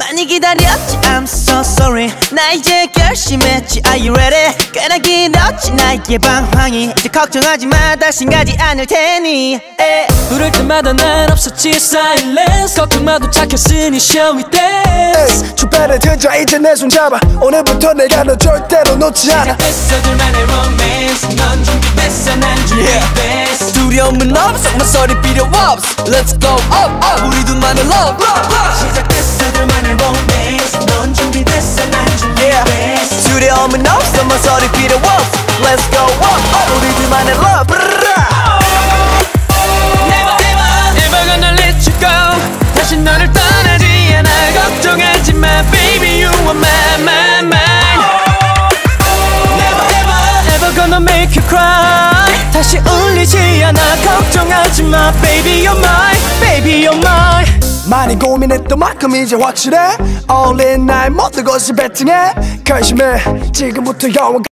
많이 기다렸지 I'm so sorry 나 이제 결심했지 Are you ready 꽤나 길었지 나의 방황이 이제 걱정하지 마 다신 가지 않을 테니 부를 때마다 난 없었지 silence 걱정마도 착했으니 shall we dance 주변에 들자 이제 내 손 잡아 오늘부터 내가 너 절대로 놓지 않아 시작됐어 둘만의 romance 넌 준비됐어 난 준비됐어 두려움은 없어 모서리 필요 없어 Let's go up up 우리 둘만의 love 시작됐어 둘만의 romance 넌 준비됐어 난 준비됐어 두려움은 없어 모서리 필요 없어 Let's go up up 우리 둘만의 love Never gonna let you go 다시 너를 떠나지 않아 걱정하지 마 baby you are my Never gonna make you cry 다시 울리지 않아 걱정하지 마 baby you're mine 많이 고민했던 만큼 이제 확실해 All in 나의 모든 것을 베팅해 결심해 지금부터 영원